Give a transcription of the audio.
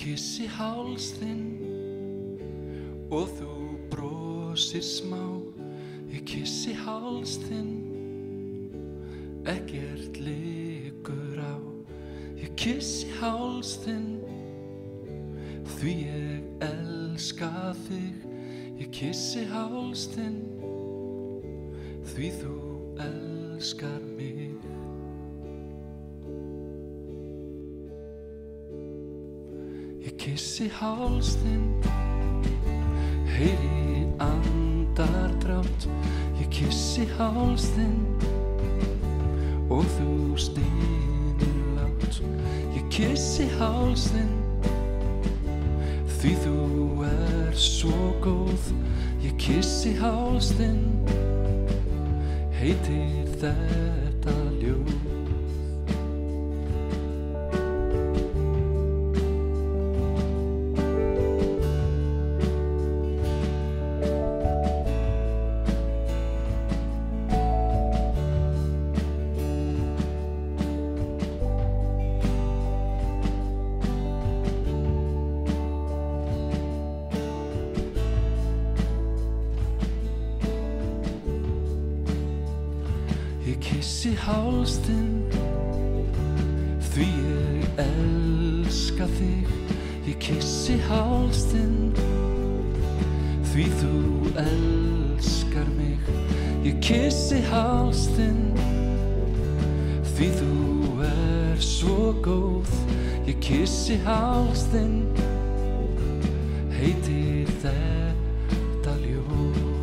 kyssi háls þinn og þú brosir smá. Ég kyssi háls þinn, ekkert liggur á. Ég kyssi háls þinn, því ég elska þig. Ég kyssi háls þinn, því þú elskar mig. Ég kyssi háls þinn, heyri andardrátt. Ég kyssi háls þinn og þú stynur lágt. Ég kyssi háls þinn, því þú svo góð. Ég kyssi háls þinn, heitir þetta ljóð. Ég kyssi háls þinn, því ég elska þig. Ég kyssi háls þinn, því þú elskar mig. Ég kyssi háls þinn, því þú svo góð. Ég kyssi háls þinn, heitir þetta ljóð.